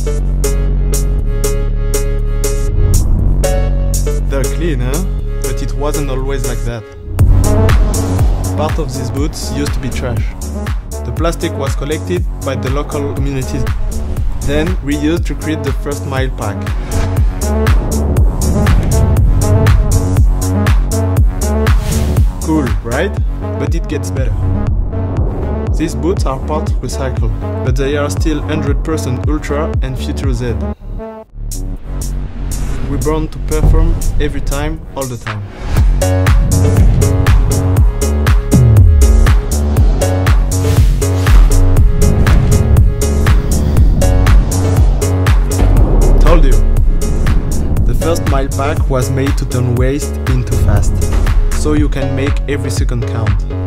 They're clean, huh? But it wasn't always like that. Part of these boots used to be trash. The plastic was collected by the local communities, then reused to create the first mile pack. Cool, right? But it gets better. These boots are part recycled, but they are still 100% Ultra and Future Z. REBORN to perform every time, all the time. Told you! The first mile pack was made to turn waste into fast, so you can make every second count.